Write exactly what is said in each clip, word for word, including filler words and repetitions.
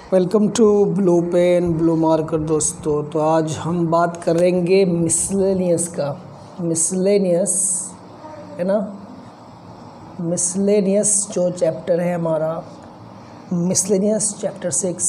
Welcome to blue pen blue marker दोस्तों। तो आज हम बात करेंगे मिसलेनियस का। मिसलेनियस है ना, मिसलेनियस जो चैप्टर है हमारा, मिसलेनियस चैप्टर सिक्स,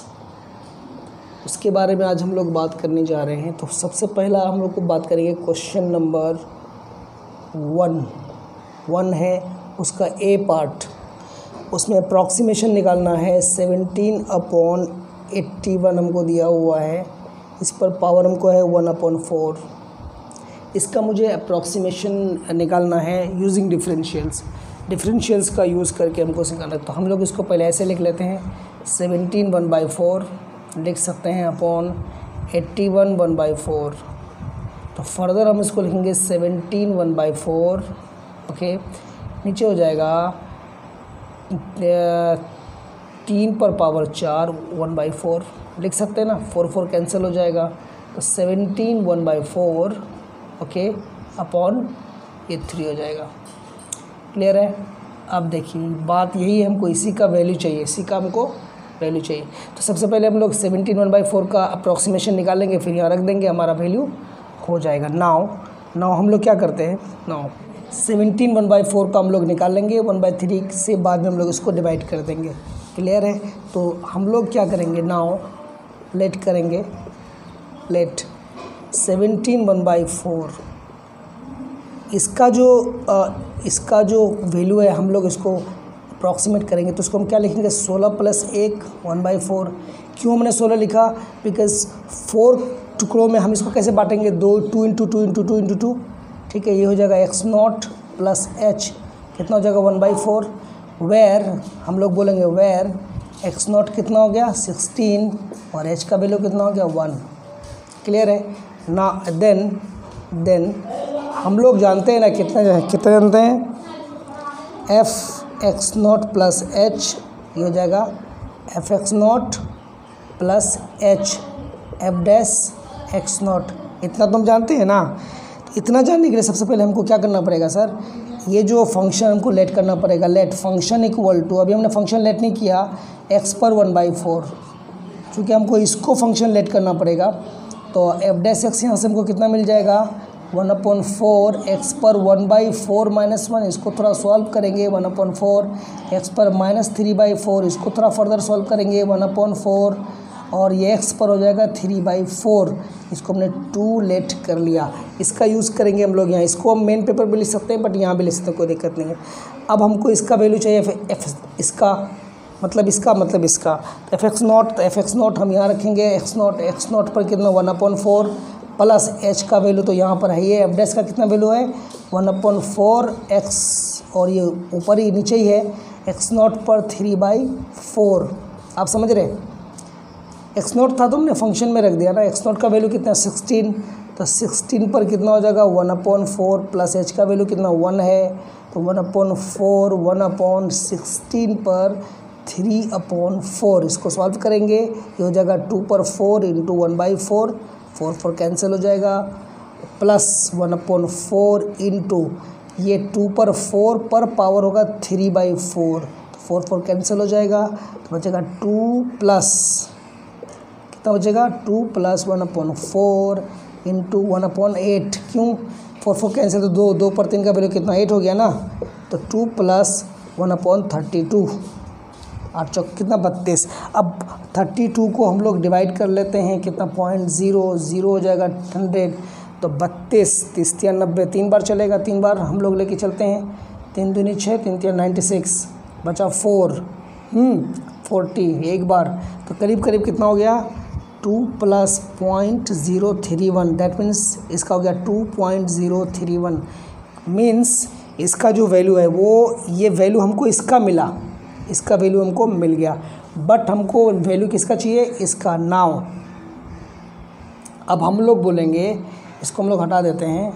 उसके बारे में आज हम लोग बात करने जा रहे हैं। तो सबसे पहला हम लोग को बात करेंगे क्वेश्चन नंबर वन वन है उसका ए पार्ट। उसमें अप्रॉक्सीमेशन निकालना है। सेवनटीन अपॉन एट्टी वन हमको दिया हुआ है, इस पर पावर हमको है वन अपॉन फोर। इसका मुझे अप्रॉक्सीमेशन निकालना है यूजिंग डिफरेंशियल्स। डिफरेंशियल्स का यूज़ करके हमको निकालना है। तो हम लोग इसको पहले ऐसे लिख लेते हैं, सेवनटीन वन बाई फोर लिख सकते हैं upon eighty one one by four. तो फर्दर हम इसको लिखेंगे seventeen one by four. Okay, नीचे हो जाएगा तीन पर पावर चार वन बाई फोर लिख सकते हैं ना, फोर फोर कैंसिल हो जाएगा। तो seventeen one by four okay upon ये थ्री हो जाएगा। क्लियर है? अब देखिए बात यही है, हमको इसी का वैल्यू चाहिए, इसी का हमको वैल्यू चाहिए। तो सबसे पहले हम लोग सेवनटीन वन बाई फोर का अप्रॉक्सीमेशन निकालेंगे, फिर यहाँ रख देंगे, हमारा वैल्यू हो जाएगा। नाउ नाउ हम लोग क्या करते हैं, now seventeen one by four का हम लोग निकाल लेंगे, वन बाई थ्री से बाद में हम लोग इसको डिवाइड कर देंगे। क्लियर है? तो हम लोग क्या करेंगे, नाउ लेट करेंगे, let seventeen one by four, इसका जो आ, इसका जो वैल्यू है हम लोग इसको अप्रॉक्सीमेट करेंगे। तो उसको हम क्या लिखेंगे, सोलह प्लस एक वन बाई फोर। क्यों हमने सोलह लिखा, बिकॉज फोर टुकड़ों में हम इसको कैसे बांटेंगे, दो two into two into two into two. ठीक है, ये हो जाएगा एक्स नॉट प्लस एच, कितना हो जाएगा वन बाई फोर। वेयर हम लोग बोलेंगे वेयर एक्स नॉट कितना हो गया सिक्सटीन और एच का वैल्यू कितना हो गया वन। क्लियर है ना? देन देन हम लोग जानते हैं ना, कितना कितना जानते हैं, f x not plus h, ये हो जाएगा f x not plus h f dash x not. इतना तो हम जानते हैं ना। इतना जानने के लिए सबसे पहले हमको क्या करना पड़ेगा सर, ये जो फंक्शन हमको लेट करना पड़ेगा। लेट फंक्शन इक्वल टू, अभी हमने फंक्शन लेट नहीं किया, एक्स पर वन बाई फोर, क्योंकि हमको इसको फंक्शन लेट करना पड़ेगा। तो एफ डैश एक्स यहाँ से हमको कितना मिल जाएगा, वन अपॉन फोर एक्स पर one by four minus one, इसको थोड़ा सॉल्व करेंगे, वन अपॉन फोर एक्स पर माइनस थ्री बाई फोर, इसको थोड़ा फर्दर सॉल्व करेंगे, वन अपॉन फोर, और ये एक्स पर हो जाएगा थ्री बाई फोर, इसको हमने टू लेट कर लिया। इसका यूज़ करेंगे हम लोग यहाँ, इसको हम मेन पेपर पे लिख सकते हैं, बट यहाँ भी लिख सकते हैं, कोई दिक्कत नहीं है। अब हमको इसका वैल्यू चाहिए, एफ इसका मतलब इसका मतलब इसका, तो एफ एक्स नॉट, तो एफ एक्स नॉट हम यहाँ रखेंगे, एक्स नॉट एक्स नॉट पर कितना one upon four plus h का वैल्यू तो यहाँ पर है, ये एफ डैश का कितना वैल्यू है वन अपॉन फोर एक्स, और ये ऊपर ही नीचे ही है एक्स नॉट पर थ्री बाई फोर। आप समझ रहे हैं? एक्स नॉट था तो हमने फंक्शन में रख दिया ना। एक्स नॉट का वैल्यू कितना है सिक्सटीन, तो सिक्सटीन पर कितना हो जाएगा one upon four plus h का वैल्यू कितना वन है, तो one upon four one upon sixteen पर थ्री अपॉन फोर, इसको सॉल्व करेंगे, ये हो जाएगा टू पर four into one by four, four four cancel हो जाएगा, plus one upon four into ये टू पर फोर पर पावर होगा थ्री बाई फोर, तो फोर फोर कैंसिल हो जाएगा, तो बचेगा टू प्लस कितना बचेगा two plus one upon four into one upon eight. क्यों फोर फोर कैंसिल, तो दो दो पर तीन का वैल्यू कितना एट हो गया ना, तो two plus one upon thirty two, आठ चौक कितना बत्तीस। अब थर्टी टू को हम लोग डिवाइड कर लेते हैं, कितना पॉइंट ज़ीरो ज़ीरो हो जाएगा हंड्रेड, तो बत्तीस तीस तिया नब्बे, तीन बार चलेगा, तीन बार हम लोग लेके चलते हैं, तीन दूनी छः, तीन तिया नाइन्टी सिक्स, बचा फोर फोर्टी एक बार, तो करीब करीब कितना हो गया two plus point zero three one, that means इसका हो गया two point zero three one. Means इसका जो वैल्यू है वो, ये वैल्यू हमको इसका मिला, इसका वैल्यू हमको मिल गया, बट हमको वैल्यू किसका चाहिए, इसका। नाउ अब हम लोग बोलेंगे, इसको हम लोग हटा देते हैं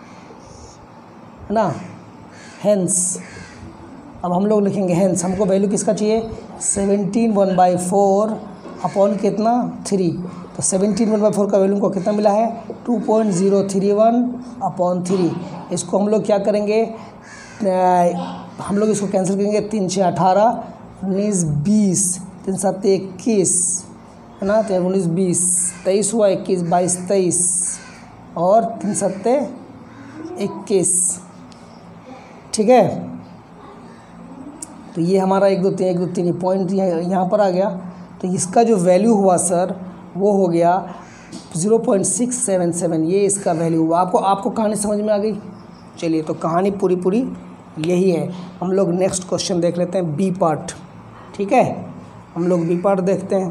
ना, हेंस, अब हम लोग लिखेंगे हेंस, हमको वैल्यू किसका चाहिए, seventeen one by four upon कितना थ्री, तो सेवनटीन वन बाई फोर का वैल्यू को कितना मिला है two point zero three one upon three. इसको हम लोग क्या करेंगे, हम लोग इसको कैंसिल करेंगे, तीन छः अठारह उन्नीस बीस, तीन सात इक्कीस है ना, तीन उन्नीस बीस, तेईस हुआ, इक्कीस बाईस तेईस और तीन सत्ते इक्कीस। ठीक है, तो ये हमारा एक दो तीन एक दो तीन पॉइंट यहाँ पर आ गया। तो इसका जो वैल्यू हुआ सर वो हो गया zero point six seven seven, ये इसका वैल्यू हुआ। आपको आपको कहानी समझ में आ गई? चलिए, तो कहानी पूरी पूरी यही है। हम लोग नेक्स्ट क्वेश्चन देख लेते हैं, बी पार्ट। ठीक है, हम लोग बी पार्ट देखते हैं।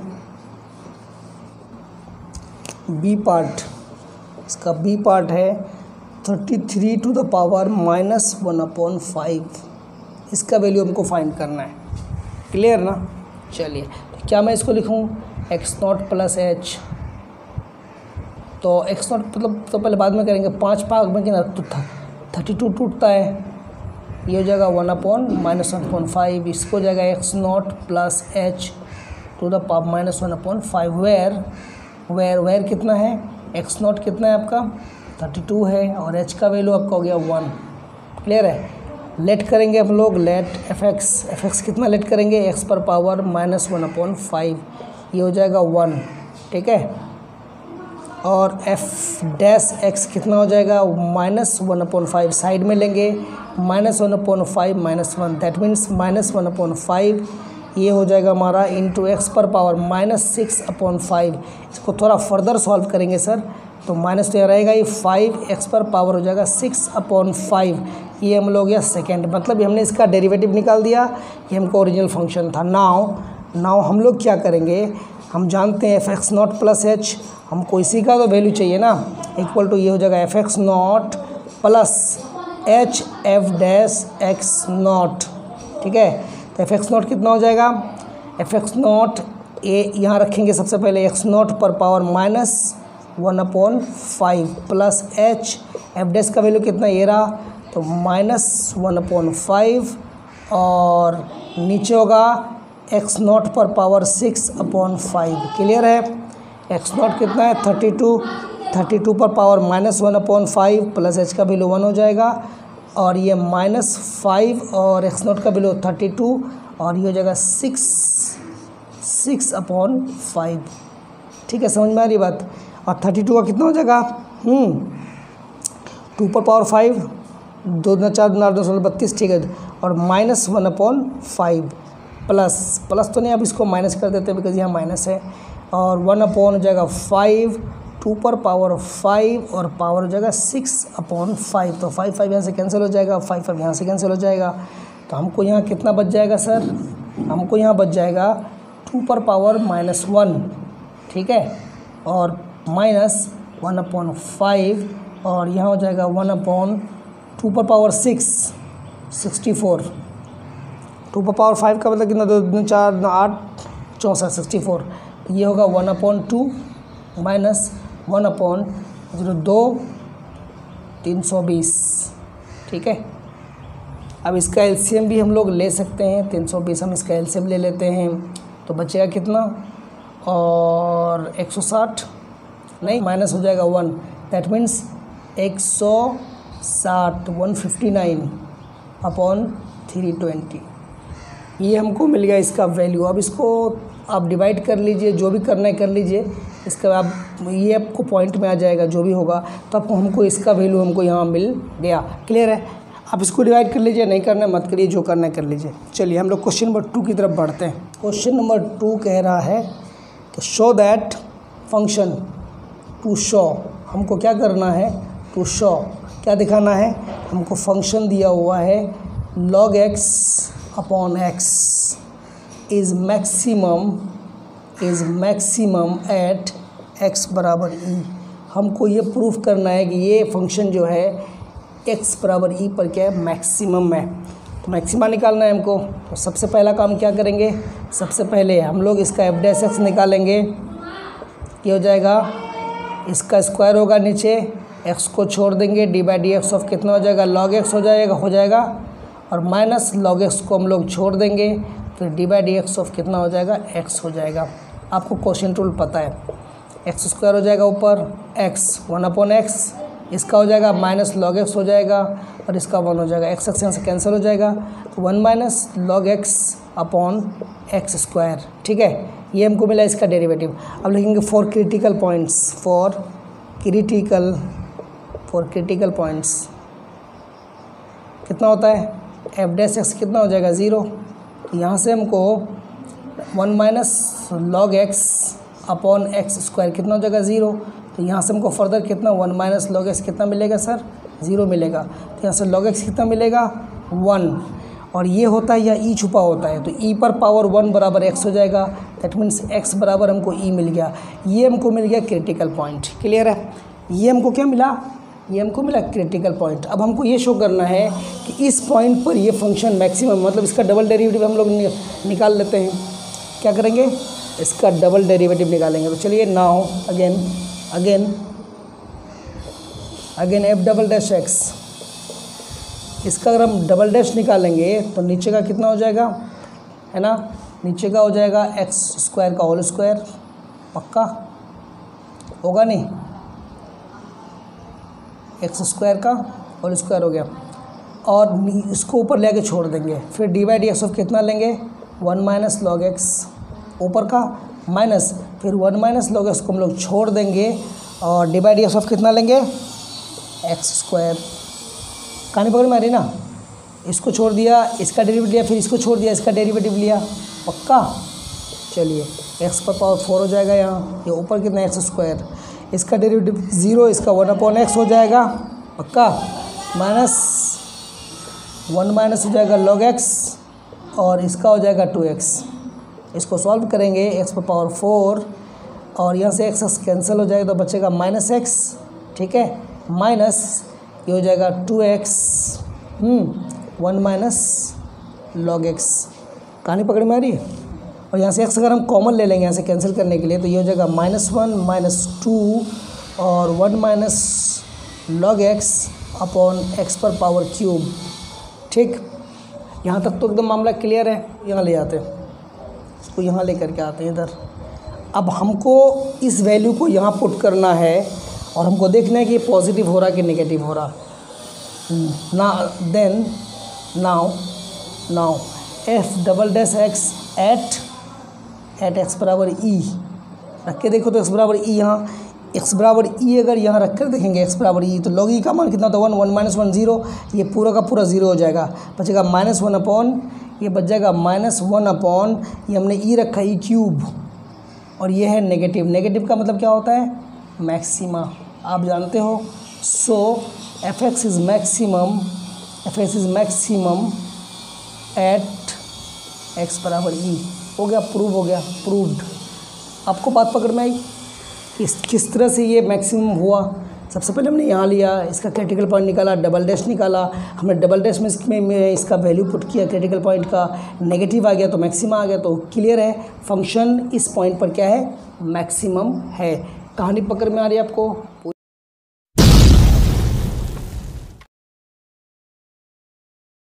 बी पार्ट, इसका बी पार्ट है thirty three to the power minus one upon five. इसका वैल्यू हमको फाइंड करना है। क्लियर ना? चलिए, तो क्या मैं इसको लिखूं एक्स नॉट प्लस एच, तो एक्स नॉट मतलब तो पहले बाद में करेंगे, पाँच भाग में कितना तो थर्टी टू टूटता है, ये हो जाएगा one upon minus one upon five. इसको हो जाएगा x not plus h to the power minus one upon five. Where where where कितना है, एक्स नॉट कितना है आपका थर्टी टू है और एच का वैल्यू आपका हो गया वन। क्लियर है? लेट करेंगे हम लोग, let f x, f x कितना लेट करेंगे, एक्स पर power minus one upon five, ये हो जाएगा वन। ठीक है, और एफ डैश एक्स कितना हो जाएगा minus one upon five, side में लेंगे minus one upon five minus one, that means minus one upon five, ये हो जाएगा हमारा इंटू एक्स पर power minus six upon five. इसको थोड़ा फर्दर सॉल्व करेंगे सर, तो माइनस तो रहेगा ये फाइव, एक्स पर पावर हो जाएगा सिक्स अपॉन फाइव, ये हम लोग गया सेकेंड। मतलब हमने इसका डेरिवेटिव निकाल दिया, ये हमको ओरिजिनल फंक्शन था। नाउ नाउ हम लोग क्या करेंगे, हम जानते हैं f x not plus h, हमको इसी का तो वैल्यू चाहिए ना, इक्वल टू ये हो जाएगा f x not plus h f dash x not. ठीक है, तो एफ एक्स नॉट कितना हो जाएगा, एफ एक्स नॉट ए यहाँ रखेंगे सबसे पहले, एक्स नॉट पर power minus one upon five plus h f dash का वैल्यू कितना ये रहा, तो माइनस वन अपॉन फाइव और नीचे होगा एक्स नॉट पर power six upon five. Clear है? एक्स नॉट कितना है थर्टी टू, थर्टी टू पर power minus one upon five plus h का वैल्यू वन हो जाएगा और ये माइनस फाइव और एक्स नॉट का वैल्यू थर्टी टू और ये हो जाएगा सिक्स सिक्स अपॉन फाइव। ठीक है, समझ में आ रही बात? और थर्टी टू का कितना हो जाएगा, टू पर पावर फाइव, दो ना चार ना दो सोलह बत्तीस। ठीक है, और minus one upon five plus plus तो नहीं, अब इसको माइनस कर देते हैं बिकॉज यहाँ माइनस है, और वन अपॉन हो जाएगा फाइव, टू पर पावर फाइव और पावर हो जाएगा सिक्स अपॉन फाइव। तो फाइव फाइव यहाँ से कैंसिल हो जाएगा, फाइव फाइव यहाँ से कैंसिल हो जाएगा, तो हमको यहाँ कितना बच जाएगा सर, हमको यहाँ बच जाएगा टू पर पावर माइनस वन। ठीक है, और माइनस वन अपॉन फाइव और यहाँ हो जाएगा वन अपॉन टू पर power six, sixty four. Two पर पावर फाइव का मतलब कितना, दो चार आठ चौंसठ, सिक्सटी फोर। ये होगा one upon two minus one upon zero दो तीन सौ बीस। ठीक है, अब इसका एलसीएम भी हम लोग ले सकते हैं, तीन सौ बीस हम इसका एलसीएम ले लेते हैं तो बचेगा कितना, और एक सौ साठ नहीं माइनस हो जाएगा वन, दैट मीन्स एक सौ साठ, one fifty nine upon three twenty, ये हमको मिल गया इसका वैल्यू। अब इसको आप डिवाइड कर लीजिए, जो भी करना है कर लीजिए, इसका आप ये आपको पॉइंट में आ जाएगा जो भी होगा, तो आपको हमको इसका वैल्यू हमको यहाँ मिल गया। क्लियर है? आप इसको डिवाइड कर लीजिए, नहीं करना मत करिए, जो करना है कर लीजिए। चलिए हम लोग क्वेश्चन नंबर टू की तरफ बढ़ते हैं। क्वेश्चन नंबर टू कह रहा है कि show that function, to show, हमको क्या करना है, टू शो क्या दिखाना है, हमको फंक्शन दिया हुआ है log x upon x is maximum is maximum at x बराबर ई। हमको ये प्रूफ करना है कि ये फंक्शन जो है एक्स बराबर ई पर क्या है, मैक्सिमम है। तो मैक्सिमा निकालना है हमको, तो सबसे पहला काम क्या करेंगे, सबसे पहले हम लोग इसका एफ डैश एक्स निकालेंगे। ये हो जाएगा, इसका स्क्वायर होगा नीचे, एक्स को छोड़ देंगे, d by d x of कितना हो जाएगा, लॉग एक्स हो जाएगा हो जाएगा और माइनस लॉग एक्स को हम लोग छोड़ देंगे, फिर d by d x of कितना हो जाएगा, एक्स हो जाएगा। आपको क्वेश्चन रूल पता है, एक्स स्क्वायर हो जाएगा ऊपर एक्स, वन अपॉन एक्स इसका हो जाएगा माइनस लॉग एक्स हो जाएगा और इसका वन हो जाएगा, एक्स एक्स यहाँ से कैंसिल हो जाएगा, तो one minus log x upon x square. ठीक है, ये हमको मिला इसका डेरिवेटिव। अब लिखेंगे for critical points, for critical for critical points कितना होता है, एफ डैश एक्स कितना हो जाएगा ज़ीरो। तो यहाँ से हमको one minus log x upon x square कितना हो जाएगा ज़ीरो। तो यहाँ से हमको फर्दर कितना वन माइनस लॉग एक्स कितना मिलेगा सर, ज़ीरो मिलेगा। तो यहाँ से लॉग एक्स कितना मिलेगा, वन, और ये होता है या ई छुपा होता है, तो ई पर पावर वन बराबर एक्स हो जाएगा। दैट मीन्स एक्स बराबर हमको ई मिल गया, ये हमको मिल गया क्रिटिकल पॉइंट। क्लियर है, ये हमको क्या मिला, ये हमको मिला क्रिटिकल पॉइंट। अब हमको ये शो करना है कि इस पॉइंट पर ये फंक्शन मैक्सिमम, मतलब इसका डबल डेरिवेटिव हम लोग नि, निकाल लेते हैं। क्या करेंगे, इसका डबल डेरिवेटिव निकालेंगे। तो चलिए now again again again f double dash x, इसका अगर हम डबल डैश निकालेंगे तो नीचे का कितना हो जाएगा, है ना, नीचे का हो जाएगा एक्स स्क्वायर का होल स्क्वायर, पक्का होगा नहीं, एक्स स्क्वायर का होल स्क्वायर हो गया, और इसको ऊपर ले आके छोड़ देंगे। फिर d by d x of कितना लेंगे, वन माइनस लॉग एक्स ऊपर का माइनस, फिर वन माइनस लॉग एक्स को हम लोग छोड़ देंगे और d by d x of कितना लेंगे, एक्स स्क्वायर। कहानी पकड़ में आ रही ना, इसको छोड़ दिया, इसका डेरिवेटिव लिया, फिर इसको छोड़ दिया, इसका डेरिवेटिव लिया, पक्का। चलिए एक्स पर पावर फोर हो जाएगा, यहाँ ये ऊपर कितना एक्स स्क्वायर, इसका डेरिवेटिव ज़ीरो, इसका वन अपॉन एक्स हो जाएगा, पक्का, माइनस वन माइनस हो जाएगा लॉग एक्स और इसका हो जाएगा टू एक्स। इसको सॉल्व करेंगे, एक्स पर पावर फोर और यहाँ से एक्स एक्स कैंसिल हो जाएगा, तो बचेगा माइनस एक्स। ठीक है, माइनस ये हो जाएगा two x one minus log x. कहानी पकड़ में आ रही है। और यहाँ से एक्स अगर हम कॉमन ले लेंगे यहाँ से कैंसिल करने के लिए, तो ये हो जाएगा माइनस वन माइनस टू और one minus log x upon x पर पावर क्यूब। ठीक, यहाँ तक तो एकदम मामला क्लियर है। यहाँ ले आते हैं, इसको यहाँ ले करके आते हैं इधर। अब हमको इस वैल्यू को यहाँ पुट करना है और हमको देखना है कि पॉजिटिव हो रहा कि नेगेटिव हो रहा। ना then now now f double dash x at at x बराबर ई रख के देखो, तो एक्स बराबर ई, यहाँ एक्स बराबर ई अगर यहाँ रख कर देखेंगे एक्स बराबर ई, तो लॉग ई का मान कितना होता है, one, one minus one zero, ये पूरा का पूरा जीरो हो जाएगा, बचेगा माइनस वन अपॉन, ये बच जाएगा माइनस वन अपॉन, ये हमने ई रखा ई क्यूब, और ये है नेगेटिव। नेगेटिव का मतलब क्या होता है, मैक्सिमा, आप जानते हो। So f x is maximum f x is maximum at x बराबर ई। हो गया, प्रूव हो गया, प्रूव्ड। आपको बात पकड़ में आई किस किस तरह से ये मैक्सिमम हुआ। सबसे पहले हमने यहाँ लिया, इसका क्रिटिकल पॉइंट निकाला, डबल डैश निकाला, हमने डबल डैश में इसमें में इसका वैल्यू पुट किया, क्रिटिकल पॉइंट का नेगेटिव आ गया तो मैक्सिमा आ गया। तो क्लियर है, फंक्शन इस पॉइंट पर क्या है, मैक्सिमम है। कहानी पकड़ में आ रही है आपको।